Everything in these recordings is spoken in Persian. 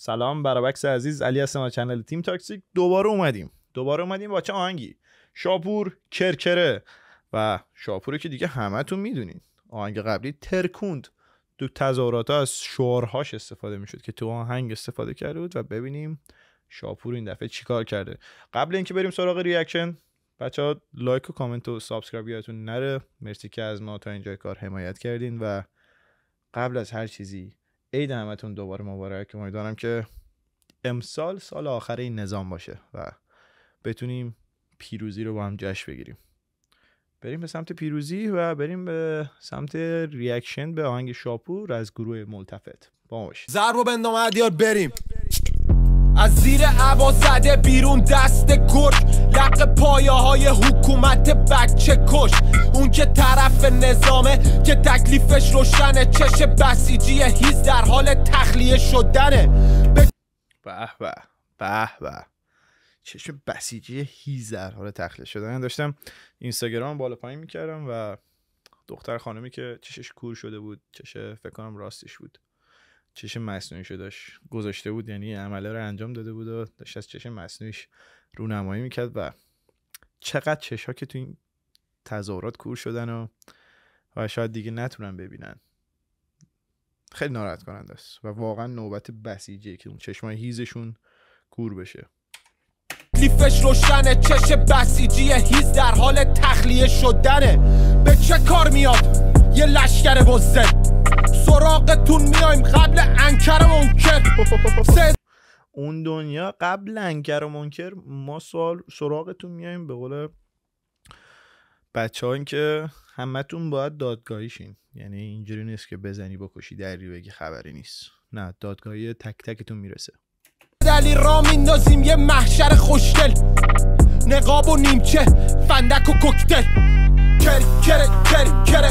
سلام برابکس عزیز، علی هستم از چنل تیم تاکسیک. دوباره اومدیم با چه آهنگی؟ شاپور کرکره و شاپوری که دیگه همتون میدونین. آهنگ قبلی ترکوند، تو تظاهرات از شعارهاش استفاده میشد که تو آهنگ استفاده کرده بود و ببینیم شاپور این دفعه چیکار کرده. قبل اینکه بریم سراغ ریاکشن، بچه‌ها لایک و کامنت و سابسکرایب یادتون نره. مرسی که از ما تا اینجای کار حمایت کردین و قبل از هر چیزی عید همتون دوباره مبارک. امیدوارم که امسال سال آخر این نظام باشه و بتونیم پیروزی رو با هم جشن بگیریم. بریم به سمت پیروزی و بریم به سمت ریاکشن به آهنگ شاپور از گروه ملتفت. با ما باشید. ضربو بندام عدیار بریم. از زیر عبا زده بیرون دست گرگ، لق پایه های حکومت بچه کش. اون که طرف نظامه که تکلیفش روشنه، چش بسیجی هیز در حال تخلیه شدنه. به به به به، چشم بسیجی هیز در حال تخلیه شدن. داشتم اینستاگرام بالا پایین میکردم و دختر خانمی که چشش کور شده بود، چش فکر کنم راستش بود، چش مصنوعی شو داشت گذاشته بود، یعنی عمله رو انجام داده بود و داشت از چش مصنوعیش رونمایی میکرد و چقدر چشها که تو این تظاهرات کور شدن و شاید دیگه نتونن ببینن. خیلی ناراحت کننده است و واقعا نوبت بسیجیه که اون چشمای هیزشون کور بشه. تکلیفش روشنه، چش بسیجی هیز در حال تخلیه شدنه. به چه کار میاد یه لشکر بزد؟ سراغتون میایم قبل انکر و منکر. اون دنیا قبل انکر و منکر، ما سراغتون میایم. به قول بچه ها این که همتون باید دادگاهی شین، یعنی اینجوری نیست که بزنی بکشی دری بگی خبری نیست، نه، دادگاهی تک تکتون میرسه. دلی را میندازیم یه محشر خوشگل، نقاب و نیمچه فندک و کوکتل. کر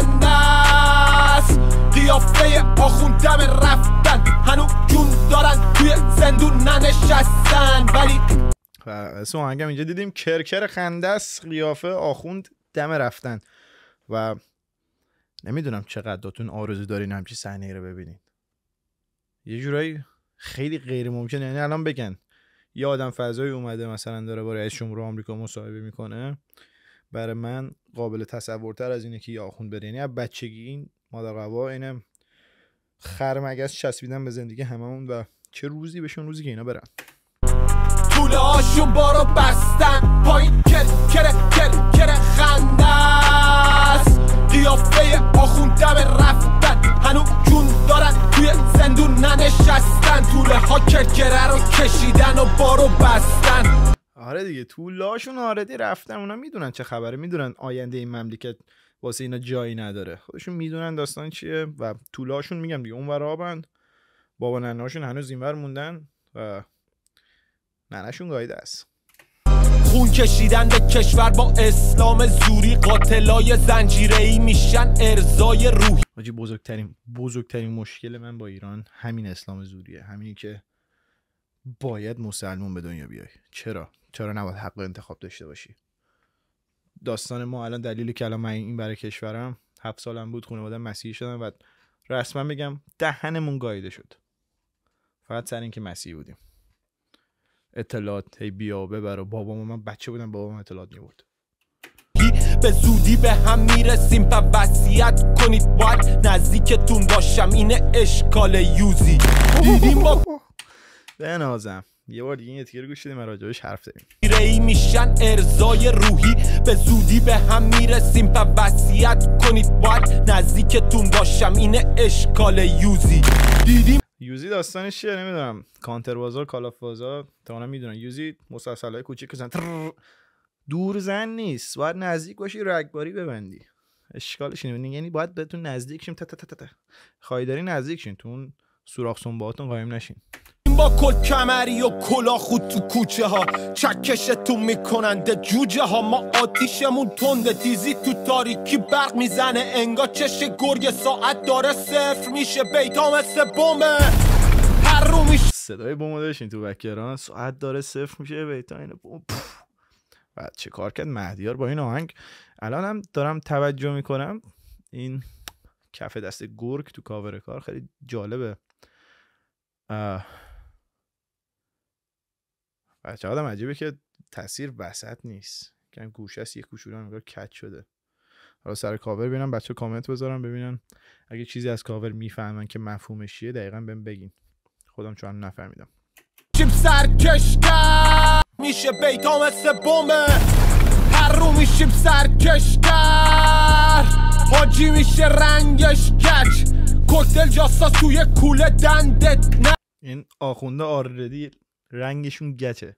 خندس قیافه آخوندم رفتن، هنو جون دارن توی زندون ننشستن ولی اسم آهنگم اینجا دیدیم، کرکر خندس قیافه آخوند دم رفتن. و نمیدونم چقدرتون آرزو دارین همچی صحنه‌ای رو ببینید. یه جورایی خیلی غیر ممکنه، یعنی الان بگن یه آدم فضایی اومده مثلا داره با رئیس جمهور آمریکا مصاحبه میکنه، برای من قابل تصورتر از اینه که یه آخوند بره. یعنی از بچگی این مادر قوا اینه خرمگس چسبیدن به زندگی هممون و چه روزی بهشون روزی که اینا برن. طوله هاشون بارو بستن پایین، کر خندس قیافه آخوندم رفتن، هنو جون دارن توی زندون ننشستن. طوله ها کرکره رو کشیدن و بارو بستن. آره دیگه، طوله هاشون آردی رفتن، اونا میدونن چه خبره، میدونن آینده این مملکت واسه اینا جایی نداره، خودشون میدونن داستان چیه و طوله هاشون میگم دیگه اونور آبن، بابا ننهاشون هنوز اینور موندن و ننهشون گایده است. خون کشیدن به کشور با اسلام زوری، قاتلای زنجیره‌ای میشن ارضای روحی. حاجی بزرگترین مشکل من با ایران همین اسلام زوریه، همینی که باید مسلمون به دنیا بیای. چرا نباید حق انتخاب داشته باشی؟ داستان ما الان دلیلی که الان من این برای کشورم 7 سالم بود خانواده‌ام مسیحی شدن و رسما بگم دهنمون گاییده شد، فقط سر این که مسیحی بودیم. اطلاعات هی بیا و ببر و من بچه بودم، بابام اطلاعات می‌برد. به زودی به هم میرسیم و وصیت کنید باید نزدیکتون باشم، اینه اشکال یوزی. دیدیم با بنازم یه بار دیگه این اتیکه رو گوش بدیم راجعش حرف زدیم. ری میشن ارضای روحی، به زودی به هم میرسیم و وصیت کنید باید نزدیکتون باشم، اینه اشکال یوزی. دیدیم یوزی داستانش چیه نمیدونم، کانتر بازار کالاف بازار تا اونا میدونن. یوزی مسلسلای کوچیک زن دور زن نیست، باید نزدیک باشی رگباری ببندی. اشکالش اینه، یعنی باید بهتون نزدیک شیم، خواهی نزدیک شین، تو اون سوراخ سنباتون قایم نشین. با کل کمری و کلا خود تو کوچه ها چکشتون میکننده جوجه ها، ما آتیشمون تنده، تیزی تو تاریکی برق میزنه انگار چش گرگ، ساعت داره صفر میشه، بیتا مثل بومه هر رو میشه. صدای بومو داشتین تو بکران، ساعت داره صفر میشه، بیتا اینه بوم. بعد چه کار کرد مهدیار با این آهنگ. الان هم دارم توجه میکنم این کف دست گرگ تو کاور کار خیلی جالبه. بچه آدم عجیبه که تاثیر وسط نیست، که گوشه است یه کوچولو انگار کج شده. حالا سر کاور ببینم بچه کامنت بذارم ببینن اگه چیزی از کاور میفهمن که مفهومش چیه دقیقاً بهم بگین، خودم چون نفهمیدم. چیپ سرکشتر میشه بیتا مثل بومه، هر رو میشیم سرکشتر، حاجی میشه رنگش گچ، کوکتل جاساس توی کوله دندت نه. این آخونده آردی رنگشون گچه.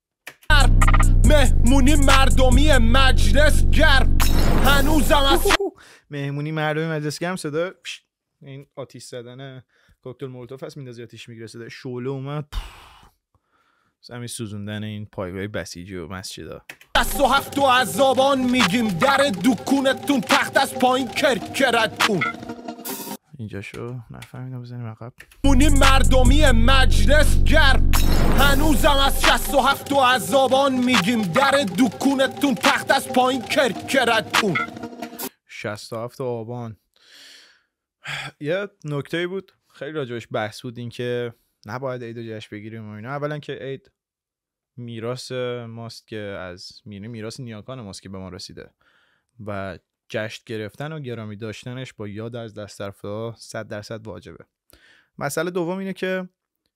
مهمونی مردمی مجلس گرم هنوزم از مهمونی مردمی مجلس گرم صدا این آتیش زدن کوکتل مولوتوف هست میندازی آتیش میگیره، صدا شعله اومد همین سوزوندن این پایگاه بسیجی و مسجدا. 67 از زبان میگیم در دکونتون تخت از پایین کرکرتون. اینجا شو نفهمیدم بزنیم عقب. مونی مردمی مجلس گرم هنوزم از 67 از زبان میگیم در دکونتون تخت از پایین کرکرتون. 67 آبان یه نکته بود خیلی راجبش بحث بود، این که نباید عید و جشن بگیریم و اینا. اولا که عید میراث ماست که از میراث نیاکان ماست که به ما رسیده و جشن گرفتن و گرامی داشتنش با یاد از دسترفته 100% واجبه. مسئله دوم اینه که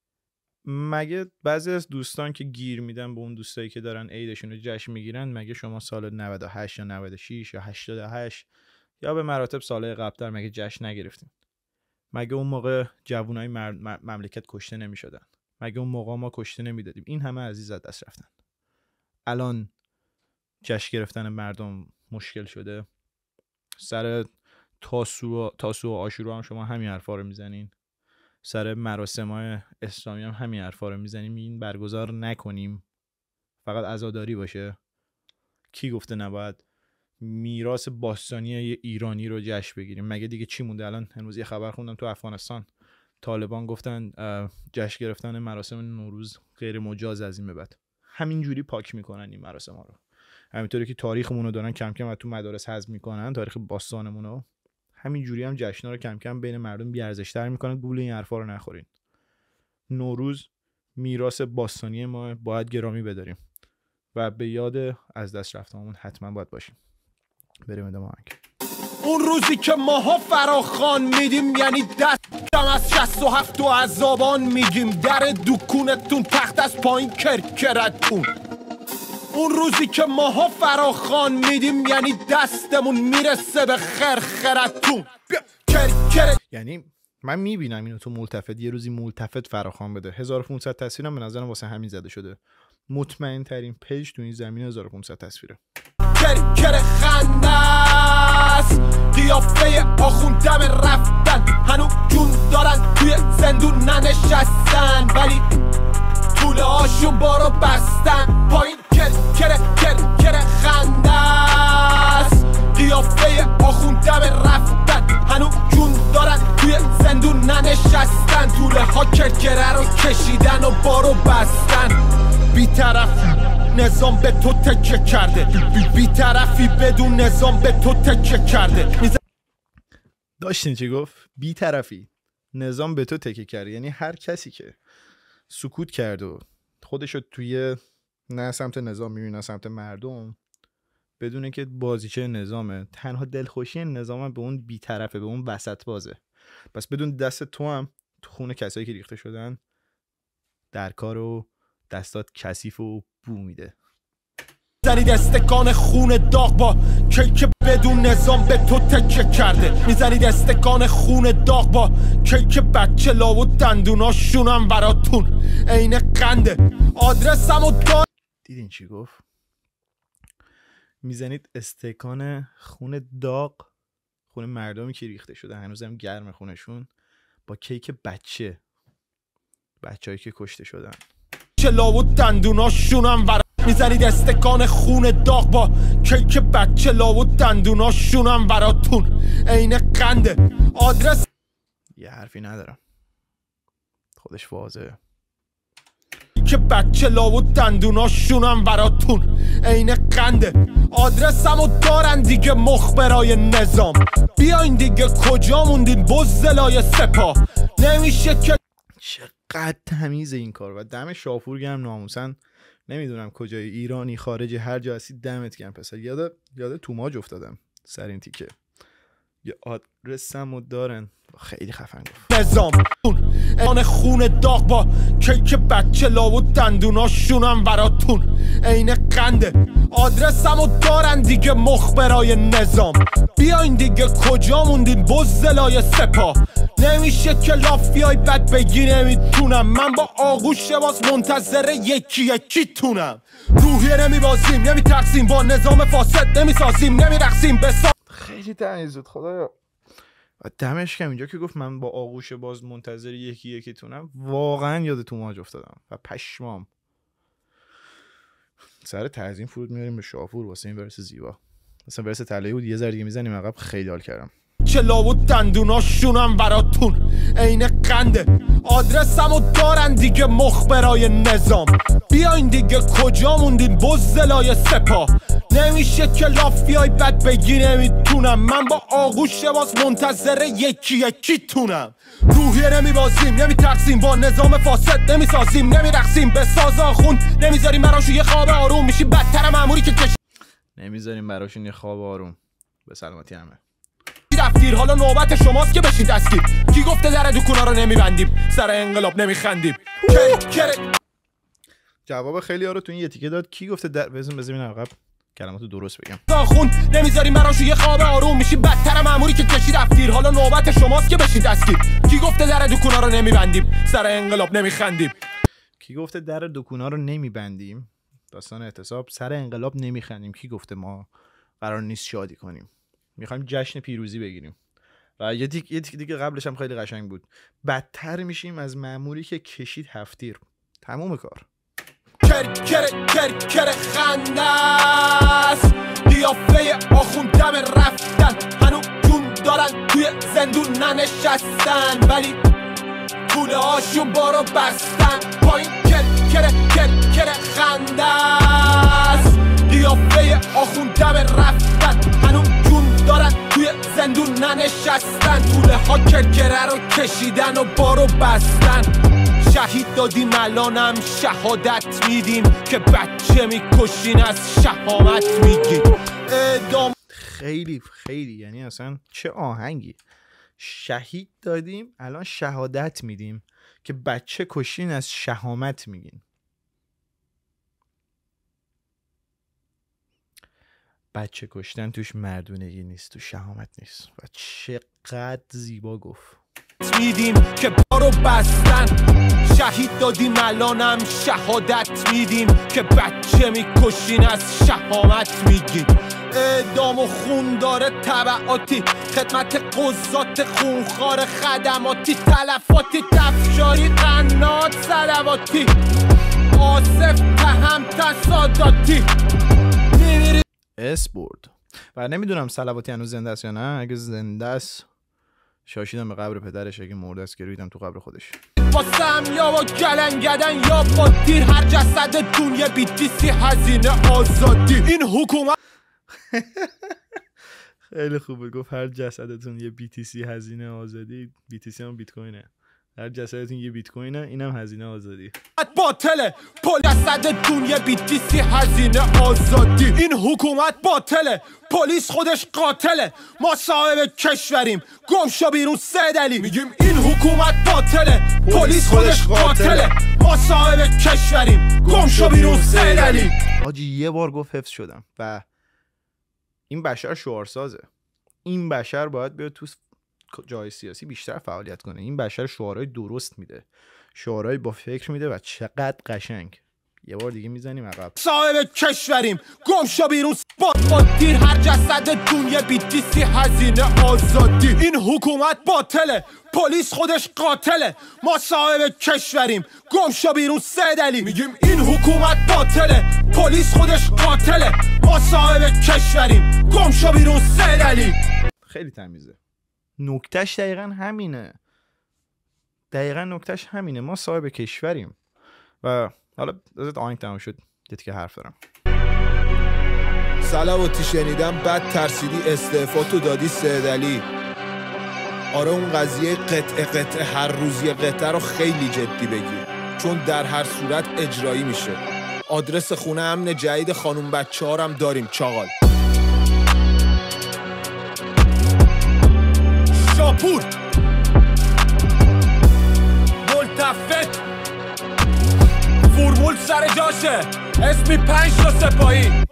مگه بعضی از دوستان که گیر میدن به اون دوستایی که دارن عیدشون رو جشن میگیرن، مگه شما سال 98 یا 96 یا 88 یا به مراتب سال قبل‌تر مگه جشن نگرفتین؟ مگه اون موقع جوانای مملکت کشته نمی‌شدن؟ مگه اون موقع ما کشته نمی‌دادیم؟ این همه عزیز از دست رفتن. الان جشن گرفتن مردم مشکل شده. سر تاسوعا و عاشورا هم شما همین حرفا رو میزنین. سر مراسم‌های اسلامی هم همین حرفا رو میزنیم. این برگزار نکنیم، فقط عزاداری باشه. کی گفته نباید میراث باستانی ایرانی رو جشن بگیریم؟ مگه دیگه چی مونده الان؟ امروز یه خبر خوندم تو افغانستان طالبان گفتن جشن گرفتن مراسم نوروز غیر مجاز از این به بعد. همینجوری پاک میکنن این مراسم ها رو، همینطوری که تاریخمون رو دارن کم کم از تو مدارس حذف میکنن، تاریخ باستانمون رو، همینجوری هم جشن‌ها رو کم کم بین مردم بی ارزش تر میکنن. گول این حرفا رو نخورین. نوروز میراث باستانی ما باید گرامی بداریم و به یاد از دست رفته‌هامون حتما باید باشیم. بریم ادامه آهنگ. اون روزی که ماها فراخوان میدیم یعنی دستم از 67 و از زبان میگیم در دکونتون تخت از پایین کرکرتون. اون روزی که ماها فراخوان میدیم یعنی دستمون میرسه به خرخرتون. یعنی من میبینم اینو تو ملتفت، یه روزی ملتفت فراخوان بده. 1500 تصویرم به نظرم واسه همین زده شده. مطمئن ترین پیج تو این زمین 1500 تصویره. کرکر خندس قیافه آخون دم رفتن، هنو جون دارن توی زندون ننشستن، ولی طوله هاشون بارو بستن پایین. کرکر خندس قیافه آخون دم رفتن، هنو جون دارن توی زندون ننشستن، طوله ها کرکره رو کشیدن و بارو بستن. بی‌طرف نظام به تو تکه کرده، بی‌طرفی بدون نظام به تو تکه کرده. داشتین چی گفت؟ بی‌طرفی نظام به تو تکه کرده، یعنی هر کسی که سکوت کرده و خودشو توی نه سمت نظام میبینه نه سمت مردم، بدونه که بازیچه نظامه، تنها دلخوشی نظام به اون بی‌طرفه، به اون وسط بازه. پس بدون دست تو هم تو خون کسایی که ریخته شدن در کار و دستات کثیف و بو میده. زنید استکان خون داغ با کیک بدون نظام به تو تکه کرده. میزنید استکان خون داغ با کیک بچه لا و دندوناشونم براتون عین قنده. آدرسمو دار. دیدین چی گفت؟ میزنید استکان خون داغ، خون مردمی که ریخته شده هنوزم گرم خونشون، با کیک بچه‌هایی که کشته شدن. چلا و دندوناشونم ور. میزنید استکان خون داغ با کیک بچه لا و دندوناشونم براتون عین قنده. آدرس یه حرفی ندارم، خودش واضحه که بچه لا و دندوناشونم براتون عین قنده. آدرسمو دارن دیگه مخبرای نظام، بیاین دیگه کجا موندین بزدلای سپاه. نمیشه که چقدر تمیز این کار و دم شاپور گرم ناموسن. نمیدونم کجای ایرانی خارجی هر جا هستی دمت گرم پسر. یاد توماج افتادم سر این تیکه. یه آدرسمو دارن خیلی خفن گفت. نظام آن خون داغ با کیک بچه لا و دندوناشونم براتون عین قنده. آدرسمو دارن دیگه مخبرای نظام. بیاین دیگه کجا موندین بزدلای سپاه. نمیشه که لافیای بد بگی نمیتونم. من با آغوش باز منتظر یکی تونم. روحیه نمیبازیم نمیترسیم با نظام فاسد نمیسازیم نمیرقصیم خیلی تمیز بود خدایا. و دمش کم اینجا که گفت من با آغوش باز منتظر یکی تونم واقعا یاد توماج افتادم و پشمام. سر تعظیم فرود میاریم به شاپور واسه این ورس زیبا. مثلا ورس طلایی بود یه ذره دیگه میزنیم عقب. خیلی حال کردم. چلا و دندوناشونم براتون عین قنده. آدرسمو دارن دیگه مخبرای نظام. بیاین دیگه کجا موندین بزدلای سپاه. نمیشه که لافیای بد بگی نمیتونم. من با آغوش باز منتظر یکی تونم. روحیه نمیبازیم نمیترسیم با نظام فاسد نمیسازیم نمیرقصیم به ساز آخون. نمیذاریم براشون یه خواب آروم. میشی بدتر مأموری که نمیذاریم براشون یه خواب آروم. به سلامتی همه. دفتیر حالا نوبت شماست که بشین دستگیر. کی گفته در دکونا رو نمیبندیم سر انقلاب نمیخندیم. جواب خیلی ها رو تو این یه تیکه داد. کی گفته در بزنین عقب کلماتو درست بگم. آخون نمیذاریم براشون یه خواب آروم. میشی بدتر مأموری که کشی دفتیر حالا نوبت شماست که بشین دستگیر. کی گفته در دکونا رو نمیبندیم سر انقلاب نمیخندیم. کی گفته در دکونا رو نمیبندیم داستان اعتصاب سر انقلاب نمیخندیم. کی گفته ما قرار نیست شادی کنیم میخوایم جشن پیروزی بگیریم. و یه تیک دیگه قبلش هم خیلی قشنگ بود. بدتر میشیم از مأموری که کشید هفتیر. تموم کار. کر خندست قیافه آخون دم رفتن. هنو جون دارن توی زندون ننشستن ولی کوله هاشون بارو بستن. پایین کر خندست قیافه آخون دم رفتن. هنو جون دارن توی زندون ننشستن. کوله ها کرکره رو کشیدن و بارو بستن. شهید دادیم الانم شهادت میدیم که بچه میکشین از شهامت میگیم. اعدام خیلی یعنی اصلا چه آهنگی. شهید دادیم الان شهادت میدیم که بچه کشین از شهامت میگین. بچه کشتن توش مردونگی نیست تو شهامت نیست. و چقدر زیبا گفت. میدیم که بارو بستن. شهید دادیم الانم شهادت میدیم که بچه میکشین از شهامت میگیم. اعدام و خون داره تبعاتی. خدمت قضات خونخوار خدماتی. تلفاتی تفشاری قنات صلواتی. آصف تهم تصاداتی. اسپورت و نمیدونم صلواتی هنوز زنده است یا نه. اگه زنده است شاشیدم به قبر پدرش. اگه مرده است گرویدم تو قبر خودش. با سم یا با گلنگدن یا با تیر هر جسدتون یه بیتیسی هزینه آزادی. این حکومت خیلی خوبه گفت هر جسدتون یه BTC هزینه آزادی. BTC هم بیت کوینه. هر جسدتون یه بیت کوینه اینم هزینه آزادی. باطله جسدتون یه BTC هزینه آزادی. این حکومت باطله پلیس خودش قاتله. ما صاحب کشوریم گم شو بیرون سید علی. میگیم این حکومت باطله پلیس خودش قاتله. ما صاحب کشوریم گم شو بیرون سید علی. حاجی یه بار گفت حفظ شدم. و این بشر شعارسازه. این بشر باید بیاد تو جای سیاسی بیشتر فعالیت کنه. این بشر شعارهای درست میده. شعارهای با فکر میده و چقدر قشنگ. یه بار دیگه میزنیم عقب. صاحب کشوریم گم شو بیرون با تیر هر جسدتون یه BTC هزینه آزادی. این حکومت باطله پلیس خودش قاتله. ما صاحب کشوریم گم شو بیرون سید علی. میگیم این حکومت باطله پلیس خودش قاتله. ما صاحب کشوریم گم شو بیرون سید علی. خیلی تمیزه. نکتهش دقیقا همینه. ما صاحب کشوریم. و حالا ازت آهنگ تمام شد دیدی که حرف دارم. صلواتی شنیدم بعد ترسیدی استعفا تو دادی سید علی. آره اون قضیه قطعه هر روز یه قطعه رو خیلی جدی بگیر، چون در هر صورت اجرایی میشه. آدرس خونه امن جدید خانوم بچه ها هم داریم چاقال. شاپور ملتفت فرمول سر جاشه، اسمی 5 تا سپاهی.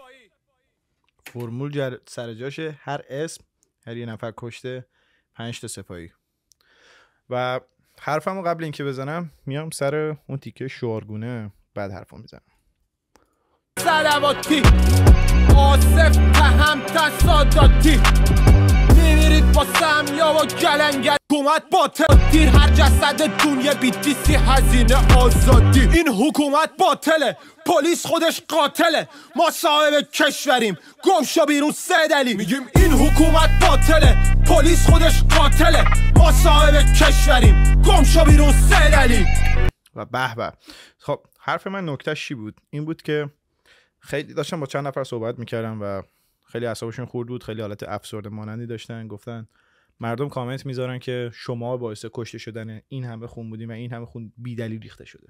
فرمول سر جاشه، هر اسم هر یه نفر کشته 5 تا سپاهی. و حرفمو قبل اینکه بزنم میام سر اون تیکه شعارگونه بعد حرفمو میزنم. صلواتی آصف تهم تصاداتی میمیرید با سمیا و گلنگل حکومت باطل تیر هر جسد دنیا بیتیسی هزینه آزادی. این حکومت باطله، پلیس خودش قاتله، ما صاحب کشوریم گم شو بیرون 3 دلیل. میگیم این حکومت باطله، پلیس خودش قاتله، ما صاحب کشوریم گم شو بیرون 3 دلیل. و به به. خب حرف من نکتهش چی بود؟ این بود که خیلی داشتم با چند نفر صحبت میکردم و خیلی اعصابشون خورد بود، خیلی حالت افسرده مانندی داشتن. گفتن مردم کامنت میذارن که شما باعث کشته شدن این همه خون بودیم و این همه خون بی دلیل ریخته شده.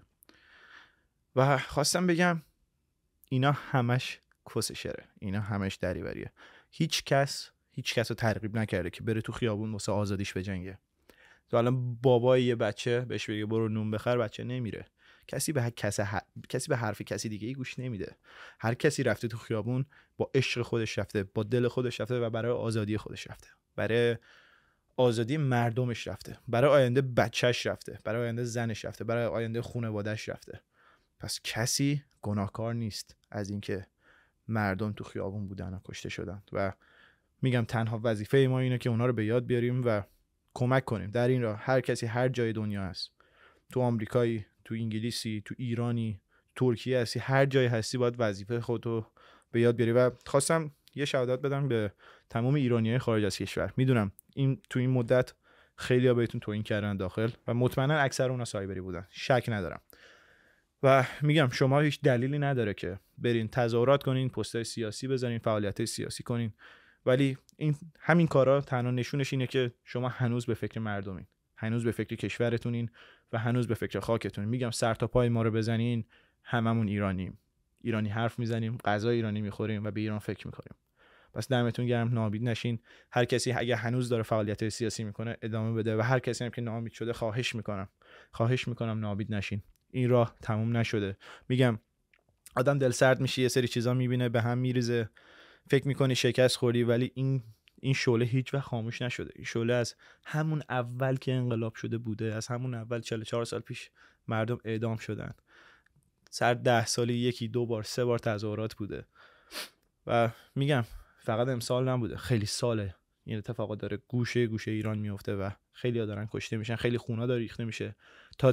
و خواستم بگم اینا همش کس شره، اینا همش دریوریه. هیچ کس رو ترغیب نکرده که بره تو خیابون واسه آزادیش بجنگه. تو الان بابای یه بچه بهش بگه برو نون بخر، بچه نمیره. کسی به حرف کسی دیگه ای گوش نمیده. هر کسی رفته تو خیابون با عشق خودش رفته، با دل خودش رفته و برای آزادی خودش رفته، برای آزادی مردمش رفته، برای آینده بچهش رفته، برای آینده زنش رفته، برای آینده خانواده‌اش رفته. پس کسی گناهکار نیست از اینکه مردم تو خیابون بودن و کشته شدن. و میگم تنها وظیفه ما اینه که اونا رو به یاد بیاریم و کمک کنیم در این راه. هر کسی هر جای دنیا هست، تو آمریکایی، تو انگلیسی، تو ایرانی، ترکیه هستی، هر جای هستی باید وظیفه خودتو به یاد بیاری. و خواستم یه شهادت بدم به تمام ایرانیای خارج از کشور. میدونم تو این مدت خیلی‌ها بهتون توهین کردن داخل و مطمئنا اکثر اونها سایبری بودن، شک ندارم. و میگم شما هیچ دلیلی نداره که برین تظاهرات کنین، پست‌های سیاسی بزنین، فعالیت‌های سیاسی کنین، ولی همین کارا تنها نشونش اینه که شما هنوز به فکر مردمین، هنوز به فکر کشورتونین و هنوز به فکر خاکتونین. میگم سر تا پای ما رو بزنین، هممون ایرانیم، ایرانی حرف میزنیم، غذا ایرانی میخوریم و به ایران فکر میکنیم. پس دمتون گرم، ناامید نشین. هر کسی اگه هنوز داره فعالیت سیاسی میکنه ادامه بده و هر کسی هم که ناامید شده خواهش میکنم ناامید نشین. این راه تموم نشده. میگم آدم دل سرد میشه، یه سری چیزا میبینه به هم میریزه، فکر میکنی شکست خوردی، ولی این شعله هیچ وقت خاموش نشده. این شعله از همون اول که انقلاب شده بوده، از همون اول 44 سال پیش مردم اعدام شدن. سر 10 سالی 1-2 بار 3 بار تظاهرات بوده و میگم فقط امسال نبوده، خیلی ساله این اتفاقات داره گوشه گوشه ایران میفته و خیلی ها دارن کشته میشن، خیلی خونا داره ریخته میشه تا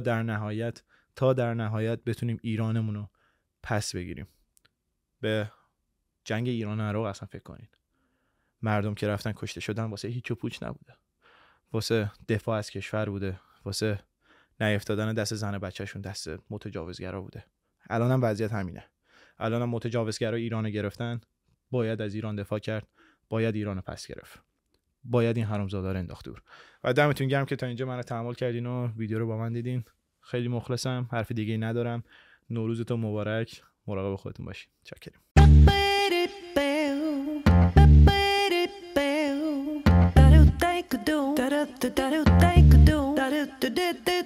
در نهایت بتونیم ایرانمون رو پس بگیریم. به جنگ ایران و عراق اصلا فکر کنین. مردم که رفتن کشته شدن واسه هیچ و پوچ نبوده، واسه دفاع از کشور بوده، واسه نیفتادن دست زن بچه‌شون دست متجاوزگرا بوده. الان هم وضعیت همینه. الان هم متجاوزگرا ایران گرفتن، باید از ایران دفاع کرد، باید ایران پس گرفت، باید این حرامزادا رو انداخت دور. و دمتون گرم که تا اینجا منو تحمل کردین و ویدیو رو با من دیدین. خیلی مخلصم، حرف دیگه ندارم. نوروزتون مبارک، مراقب خودتون باشین. چاکریم. Da do